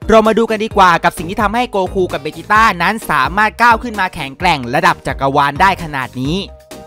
เรามาดูกันดีกว่ากับสิ่งที่ทำให้โกคูกับเบจิต้านั้นสามารถก้าวขึ้นมาแข็งแกร่งระดับจักรวาลได้ขนาดนี้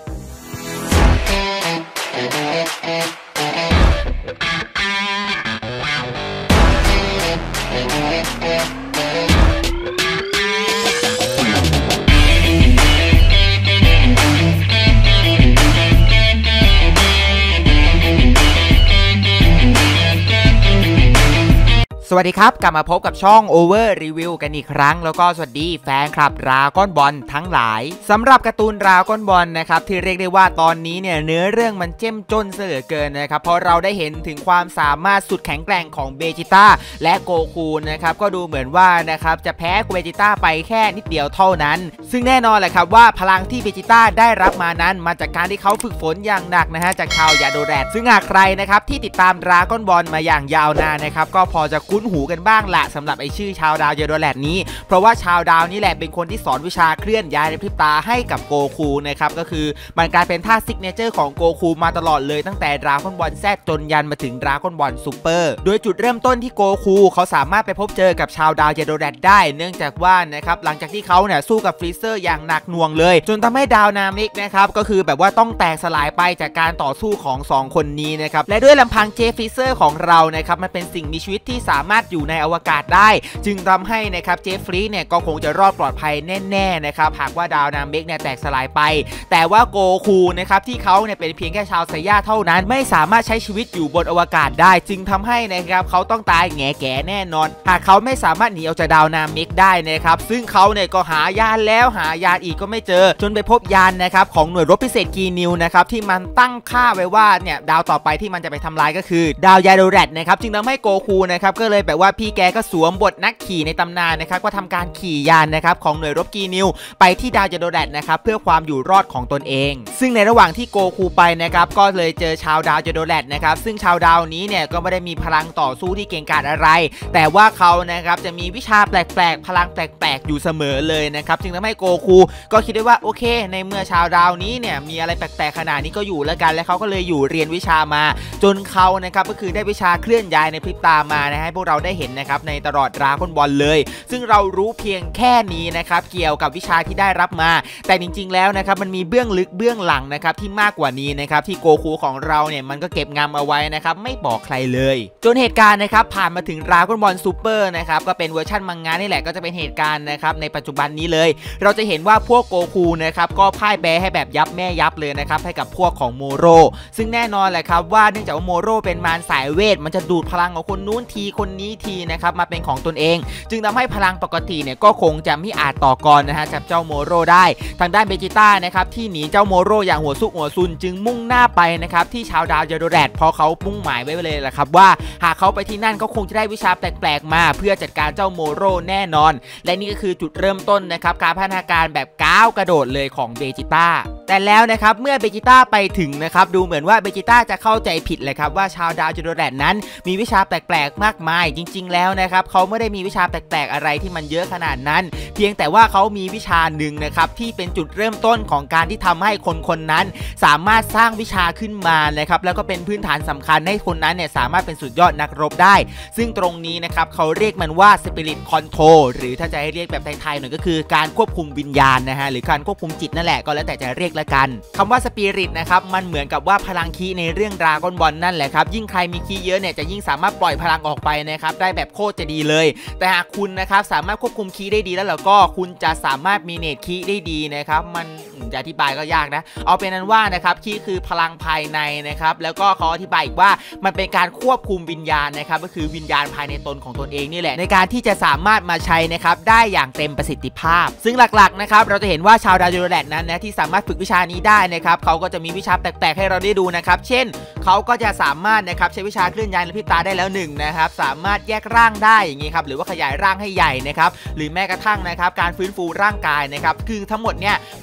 สวัสดีครับกลับมาพบกับช่อง Over Review กันอีกครั้งแล้วก็สวัสดีแฟนคลับดราก้อนบอลทั้งหลายสำหรับการ์ตูนดราก้อนบอลนะครับที่เรียกได้ว่าตอนนี้เนี่ยเนื้อเรื่องมันเจ้มจนเสือเกินนะครับเพราะเราได้เห็นถึงความสามารถสุดแข็งแกร่งของเบจิต้าและโกคูนะครับก็ดูเหมือนว่านะครับจะแพ้เบจิต้าไปแค่นิดเดียวเท่านั้นซึ่งแน่นอนแหละครับว่าพลังที่เบจิต้าได้รับมานั้นมาจากการที่เขาฝึกฝนอย่างหนักนะฮะจากชาวยาโดแรดซึ่งหากใครนะครับที่ติดตามดราก้อนบอลมาอย่างยาวนานนะครับก็พอจะคุ้นหูกันบ้างละสำหรับไอชื่อชาวดาวเยโดแลดนี้เพราะว่าชาวดาวนี่แหละเป็นคนที่สอนวิชาเคลื่อนย้ายในพริบตาให้กับโกคูนะครับก็คือมันกลายเป็นท่าซิกเนเจอร์ของโกคูมาตลอดเลยตั้งแต่ดราก้อนบอลแซดจนยันมาถึงดราก้อนบอลซูเปอร์โดยจุดเริ่มต้นที่โกคูเขาสามารถไปพบเจอกับชาวดาวเยโดแลดได้เนื่องจากว่านะครับหลังจากที่เขาเนี่ยสู้กับฟรีเซอร์อย่างหนักหน่วงเลยจนทำให้ดาวนามิกนะครับก็คือแบบว่าต้องแตกสลายไปจากการต่อสู้ของ2คนนี้นะครับและด้วยลำพังเจฟฟรีเซอร์ของเรานะครับมันเป็นสิ่งมีชีวิตที่สามารถอยู่ในอวกาศได้จึงทำให้นะครับเจฟฟรีเนี่ยก็คงจะรอดปลอดภัยแน่ๆนะครับหากว่าดาวนามิกเนี่ยแตกสลายไปแต่ว่าโกคูนะครับที่เขาเนี่ยเป็นเพียงแค่ชาวไซย่าเท่านั้นไม่สามารถใช้ชีวิตอยู่บนอวกาศได้จึงทำให้นะครับเขาต้องตายแง่แก่แน่นอนหากเขาไม่สามารถหนีออกจากดาวนามิกได้นะครับซึ่งเขาเนี่ยก็หายานแล้วหายานอีกก็ไม่เจอจนไปพบยานนะครับของหน่วยรบพิเศษกีนิวนะครับที่มันตั้งค่าไว้ว่าเนี่ยดาวต่อไปที่มันจะไปทำลายก็คือดาวยาโดแรดนะครับจึงทำให้โกคูนะครับก็เลยแบบว่าพี่แกก็สวมบทนักขี่ในตำนานนะครับก็ทำการขี่ยานนะครับของหน่วยรบกีนิวไปที่ดาวยาโดแรดนะครับเพื่อความอยู่รอดของตนเองซึ่งในระหว่างที่โกคูไปนะครับก็เลยเจอชาวดาวยาโดแรดนะครับซึ่งชาวดาวนี้เนี่ยก็ไม่ได้มีพลังต่อสู้ที่เก่งกาจอะไรแต่ว่าเขานะครับจะมีวิชาแปลกๆพลังแปลกๆอยู่เสมอเลยนะครับจึงทำให้โกคูก็คิดได้ว่าโอเคในเมื่อชาวดาวนี้เนี่ยมีอะไรแปลกๆขนาดนี้ก็อยู่แล้วกันและเขาก็เลยอยู่เรียนวิชามาจนเขานะครับก็คือได้วิชาเคลื่อนย้ายในพริบตามานะให้พวกเราได้เห็นนะครับในตลอดดราก้อนบอลเลยซึ่งเรารู้เพียงแค่นี้นะครับเกี่ยวกับวิชาที่ได้รับมาแต่จริงๆแล้วนะครับมันมีเบื้องลึกเบื้องหลังนะครับที่มากกว่านี้นะครับที่โกคูของเราเนี่ยมันก็เก็บงำเอาไว้นะครับไม่บอกใครเลยจนเหตุการณ์นะครับผ่านมาถึงดราก้อนบอลซูเปอร์นะครับก็เป็นเวอร์ชันมังงะนี่แหละก็จะเป็นเหตุการณ์นะครับในปัจจุบันนี้เลยเราจะเห็นว่าพวกโกคูนะครับก็พ่ายแพ้ให้แบบยับแม่ยับเลยนะครับให้กับพวกของโมโรซึ่งแน่นอนแหละครับว่าเนื่องจากว่าโมโรเป็นมารสายเวทมันจะดูดพลังของคนนู้นทีคนนี้ทีนะครับมาเป็นของตนเองจึงทำให้พลังปกติเนี่ยก็คงจะไม่อาจต่อกรนะฮะกับเจ้าโมโรได้ทางด้านเบจิต้านะครับที่หนีเจ้าโมโรอย่างหัวซุกหัวซุนจึงมุ่งหน้าไปนะครับที่ชาวดาวยาโดแรดเพราะเขามุ่งหมายไว้เลยแหละครับว่าหากเขาไปที่นั่นก็คงจะได้วิชาแปลกๆมาเพื่อจัดการเจ้าโมโรแน่นอนและนี่ก็คือจุดเริ่มต้นนะครับการพัฒนาการแบบก้าวกระโดดเลยของเบจิต้าแต่แล้วนะครับเมื่อเบจิต้าไปถึงนะครับดูเหมือนว่าเบจิต้าจะเข้าใจผิดเลยครับว่าชาวดาวยาโดแรดนั้นมีวิชาแปลกๆมากมายจริงๆแล้วนะครับเขาไม่ได้มีวิชาแปลกๆอะไรที่มันเยอะขนาดนั้นเพียงแต่ว่าเขามีวิชาหนึ่งนะครับที่เป็นจุดเริ่มต้นของการที่ทำให้คนนั้นสามารถสร้างวิชาขึ้นมานะครับแล้วก็เป็นพื้นฐานสำคัญให้คนนั้นเนี่ยสามารถเป็นสุดยอดนักรบได้ซึ่งตรงนี้นะครับเขาเรียกมันว่า Spirit Control หรือถ้าจะให้เรียกแบบไทยๆหน่อยก็คือการควบคุมวิญญาณนะฮะหรือการควบคุมจิตนั่นแหละก็แล้วแต่จะเรียกละกันคำว่า Spirit นะครับมันเหมือนกับว่าพลังคีในเรื่องดราก้อนบอลนั่นแหละครับยิ่งใครมีคีเยอะเนี่ยจะยิ่งสามารถปล่อยพลังออกไปนะครับได้แบบโคตรจะดีเลยแต่หากคุณนะครับสามารถควบคุมคีได้ดีแล้วก็คุณจะสามารถมีเนตคีได้ดีนะครับมันจะอธิบายก็ยากนะเอาเป็นนั้นว่านะครับคีคือพลังภายในนะครับแล้วก็เขาอธิบายอีกว่ามันเป็นการควบคุมวิญญาณนะครับก็คือวิญญาณภายในตนของตนเองนี่แหละในการที่จะสามารถมาใช้นะครับได้อย่างเต็มประสิทธิภาพซึ่งหลักๆนะครับเราจะเห็นว่าชาวดาวยาโดแรดนั้นนะที่สามารถฝึกวิชานี้ได้นะครับเขาก็จะมีวิชาแปลกๆให้เราได้ดูนะครับเช่นเขาก็จะสามารถนะครับใช้วิชาเคลื่อนย้ายในพริบตาได้แล้ว1นะครับสามารถแยกร่างได้อย่างนี้ครับหรือว่าขยายร่างให้ใหญ่นะครับหรือแม้กระทั่งนะครับการฟื้นฟูร่างกายนะครับคือทั้งหมดเนี่ยมันเป็นสิ่ง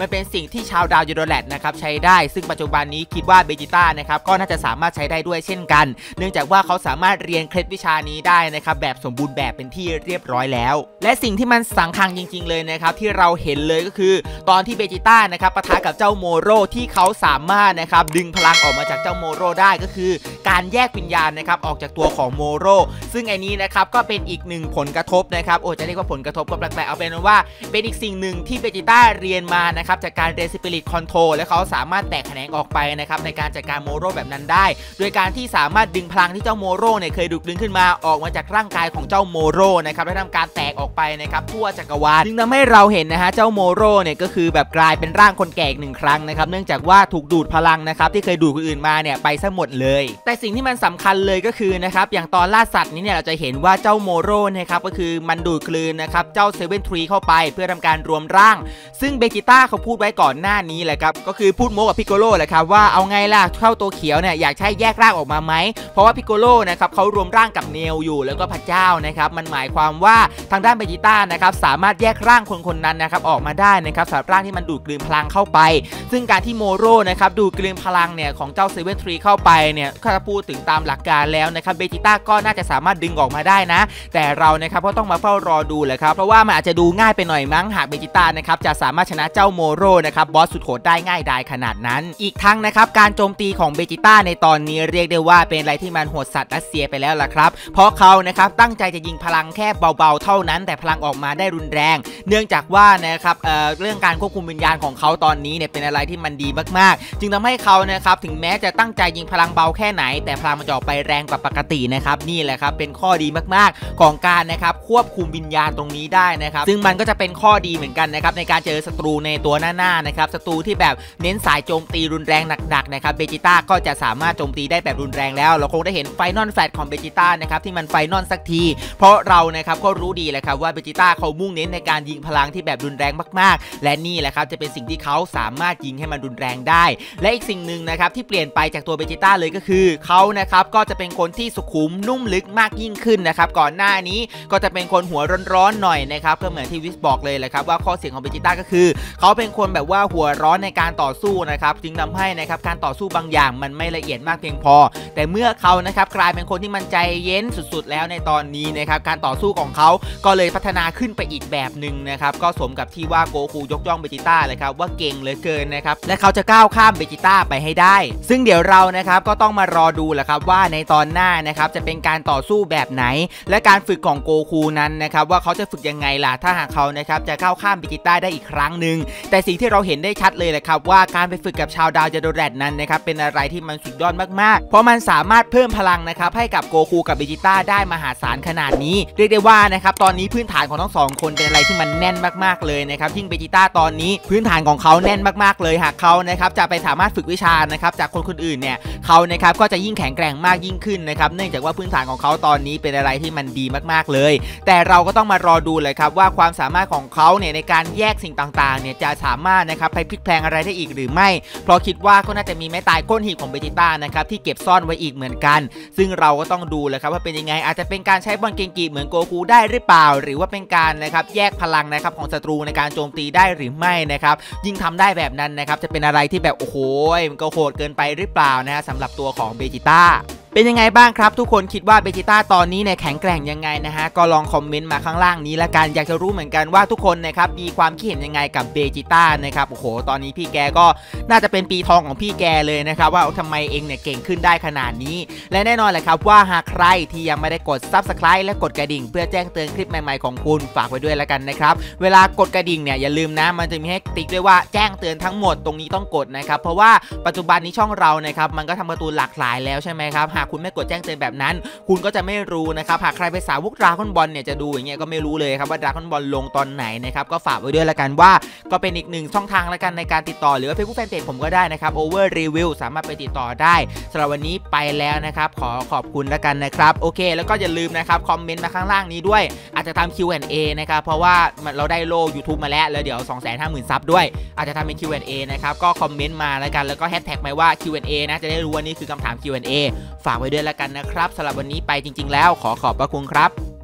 ที่ชาวดาวยูโรแลตนะครับใช้ได้ซึ่งปัจจุบันนี้คิดว่าเบจิต้านะครับก็น่าจะสามารถใช้ได้ด้วยเช่นกันเนื่องจากว่าเขาสามารถเรียนเคล็ดวิชานี้ได้นะครับแบบสมบูรณ์แบบเป็นที่เรียบร้อยแล้วและสิ่งที่มันสำคัญจริงๆเลยนะครับที่เราเห็นเลยก็คือตอนที่เบจิต้านะครับปะทะกับเจ้าโมโรที่เขาสามารถนะครับดึงพลังออกมาจากเจ้าโมโรได้ก็คือการแยกวิญญาณนะครับออกจากตัวของโมโรซึ่งไอ้นี้นะครับก็เป็นอีกหนึ่งผลกระทบนะครับจะเรียกว่าผลกระทบก็แปลกๆเอาเป็นว่าเป็นอีกสิ่งหนึ่งที่เบจิต้าเรียนมานะครับจากการเรียนสปิริตคอนโทรลและเขาสามารถแตกแขนงออกไปนะครับในการจัดการโมโรแบบนั้นได้โดยการที่สามารถดึงพลังที่เจ้าโมโรเนี่ยเคยดูดดึงขึ้นมาออกมาจากร่างกายของเจ้าโมโรนะครับและทำการแตกออกไปนะครับทั่วจักรวาลจึงทำให้เราเห็นนะฮะเจ้าโมโรเนี่ยก็คือแบบกลายเป็นร่างคนแก่อีกหนึ่งครั้งนะครับเนื่องจากว่าถูกดูดพลังนะครับที่เคยดูดคนอื่นมาเนี่ยไปซะหมดเลยแต่สิ่งที่มันสำคัญเลยก็คือนะครับอย่างตอนล่าสัตว์นี้เนี่ยเราจะเห็นว่าเจ้าโมโรนะครับก็คือมันดูดกลืนนะครับเจ้าเซเว่นทรีเข้าไปเพื่อทำการรวมร่างซึ่งเบจิต้าเขาพูดไว้ก่อนหน้านี้แหละครับก็คือพูดโม้กับพิกโกโลแหละครับว่าเอาไงล่ะเข้าตัวเขียวเนี่ยอยากใช้แยกร่างออกมาไหมเพราะว่าพิกโกโลนะครับเขารวมร่างกับเนลอยู่แล้วก็พระเจ้านะครับมันหมายความว่าทางด้านเบจิต้านะครับสามารถแยกร่างคนนั้นนะครับออกมาได้นะครับสำหรับร่างที่มันดูดกลืนพลังเข้าไปซึ่งการที่โมโรนะครับดูดกลืนพลังเนี่ยของเจ้าเซเว่นทรีเข้าไปเนี่ยถ้าพูดถึงตามหลักการแล้วนะครับเบจิต้าก็น่าจะสามารถดึงออกมาได้นะแต่เรานะครับก็ต้องมาเฝ้ารอดูแหละครับเพราะว่ามันอาจจะดูง่ายไปหน่อยมั้งหากเบจิต้านะครับจะสามารถชนะเจ้าโมโรนะครับบอสสุดโหดได้ง่ายดายขนาดนั้นอีกทั้งนะครับการโจมตีของเบจิต้าในตอนนี้เรียกได้ว่าเป็นอะไรที่มันโหดสัตว์รัสเซียไปแล้วล่ะครับเพราะเขานะครับตั้งใจจะยิงพลังแค่เบาๆเท่านั้นแต่พลังออกมาได้รุนแรงเนื่องจากว่านะครับเรื่องการควบคุมวิญญาณของเขาตอนนี้เนี่ยเป็นอะไรที่มันดีมากๆจึงทำให้เขานะครับถึงแม้จะตั้งใจยิงพลังเบาแค่ไหนแต่พลังมันจะออกไปแรงกว่าปกตินะครับนี่แหละครับเป็นข้อดีมากๆของการนะครับควบคุมวิญญาณตรงนี้ได้นะครับซึ่งมันก็จะเป็นข้อดีเหมือนกันนะครับในการเจอศัตรูในตัวหน้าๆนะครับศัตรูที่แบบเน้นสายโจมตีรุนแรงหนักๆนะครับเบจิต้าก็จะสามารถโจมตีได้แบบรุนแรงแล้วเราคงได้เห็นไฟนอลแฟลชของเบจิต้านะครับที่มันไฟนอลสักทีเพราะเรานะครับก็รู้ดีแหละครับว่าเบจิต้าเขามุ่งเน้นในการยิงพลังที่แบบรุนแรงมากๆและนี่แหละครับจะเป็นสิ่งที่เขาสามารถยิงให้มันรุนแรงได้และอีกสิ่งหนึ่งนะครับที่เปลี่ยนไปจากตัวเบจิต้าเลยก็คือเขานะครับก็จะเป็นคนที่สุขุมนุ่มลึกมากยิ่งขึ้นนะครับก่อนหน้านี้ก็จะเป็นคนหัวร้อนๆหน่อยนะครับก็เหมือนที่วิสบอกเลยแหละครับว่าข้อเสียของเบจิต้าก็คือเขาเป็นคนแบบว่าหัวร้อนในการต่อสู้นะครับจึงทำให้นะครับการต่อสู้บางอย่างมันไม่ละเอียดมากเพียงพอแต่เมื่อเขานะครับกลายเป็นคนที่มันใจเย็นสุดๆแล้วในตอนนี้นะครับการต่อสู้ของเขาก็เลยพัฒนาขึ้นไปอีกแบบหนึ่งนะครับก็สมกับที่ว่าโกคูยกย่องเบจิต้าเลยครับว่าเก่งเหลือเกินนะครับและเขาจะก้าวข้ามเบจิต้าไปให้ได้ซึ่งเดี๋ยวเรานะครับก็ต้องมารอดูแหละครับว่าในตอนหน้านะครับจะเป็นการต่อสู้แบบไหนและการฝึกของโกคูนั้นนะครับว่าเขาจะฝึกยังไงล่ะถ้าหากเขานะครับจะก้าวข้ามเบจิต้าได้อีกครั้งหนึ่งแต่สิ่งที่เราเห็นได้ชัดเลยแหละครับว่าการไปฝึกกับชาวดาวยูโรแลตนั้นนะครับเป็นอะไรที่มันสุดยอดมากๆเพราะมันสามารถเพิ่มพลังนะครับให้กับโกคูกับเบจิต้าได้มหาศาลขนาดนี้เรียกได้ว่านะครับตอนนี้พื้นฐานของทั้งสองคนเป็นอะไรที่มันแน่นมากๆเลยนะครับยิ่งเบจิต้าตอนนี้พื้นฐานของเขาแน่นมากๆเลยหากเขานะครับจะไปสามารถฝึกวิชานะครับจากคนอื่นเนี่ยเขานะครับก็จะยิ่งแข็งแกร่งมากยิ่งขึ้นนะครับเนื่องจากว่าพื้นฐานของเขาตอนนี้เป็นอะไรที่มันดีมากๆเลยแต่เราก็ต้องมารอดูเลยครับว่าความสามารถของเขาเนี่ยในการแยกสิ่งต่างๆเนี่ยจะสามารถนะครับไปพลิกแพลงอะไรได้อีกหรือไม่เพราะคิดว่าก็น่าจะมีไม้ตายก้นหีบของเบจิต้านะครับที่เก็บซ่อนไว้อีกเหมือนกันซึ่งเราก็ต้องดูเลยครับว่าเป็นยังไงอาจจะเป็นการใช้บอลเกงกีเหมือนโกคูได้หรือเปล่าหรือว่าเป็นการนะครับแยกพลังนะครับของศัตรูในการโจมตีได้หรือไม่นะครับยิ่งทำได้แบบนั้นนะครับจะเป็นอะไรที่แบบโอ้โหมันก็โหดเกินไปหรือเปล่านะฮะสำหรับตัวของเบจิต้าเป็นยังไงบ้างครับทุกคนคิดว่าเบจิต้าตอนนี้เนี่ยแข็งแกร่งยังไงนะฮะก็ลองคอมเมนต์มาข้างล่างนี้ละกันอยากจะรู้เหมือนกันว่าทุกคนนะครับมีความคิดเห็นยังไงกับเบจิต้านะครับโอ้โหตอนนี้พี่แกก็น่าจะเป็นปีทองของพี่แกเลยนะครับว่าทำไมเองเนี่ยเก่งขึ้นได้ขนาดนี้และแน่นอนแหละครับว่าหากใครที่ยังไม่ได้กด Subscribe และกดกระดิ่งเพื่อแจ้งเตือนคลิปใหม่ๆของคุณฝากไว้ด้วยละกันนะครับเวลากดกระดิ่งเนี่ยอย่าลืมนะมันจะมีให้ติ๊กด้วยว่าแจ้งเตือนทั้งหมดตรงนี้ต้องกดนะครับเพราะว่าปัจจุบันนี้ช่องเรานะครับมันก็ทำการ์ตูนหลากหลายแล้วใช่ไหมครับหากคุณไม่กดแจ้งเตือนแบบนั้นคุณก็จะไม่รู้นะครับหากใครไปสาวกดราก้อนบอลเนี่ยจะดูอย่างเงี้ยก็ไม่รู้เลยครับว่าดราก้อนบอลลงตอนไหนนะครับก็ฝากไว้ด้วยละกันว่าก็เป็นอีกหนึ่งช่องทางละกันในการติดต่อหรือว่าเฟซบุ๊กแฟนเพจผมก็ได้นะครับ Over Review สามารถไปติดต่อได้สำหรับวันนี้ไปแล้วนะครับขอขอบคุณละกันนะครับโอเคแล้วก็อย่าลืมนะครับคอมเมนต์มาข้างล่างนี้ด้วยอาจจะทำ Q&A นะครับเพราะว่าเราได้โล่ YouTube มาแล้วเดี๋ยว 250,000 ซับด้วยอาจจะทำเป็น Q&A นะครับก็คอมเมนต์มาละกันแล้วก็แฮชแท็กมาว่า Q&A นะจะได้รู้ว่านี่คือคำถาม Q&A ฝากไว้ด้วยละกันนะครับสำหรับวันนี้ไปจริงๆแล้วขอขอบพระคุณครับ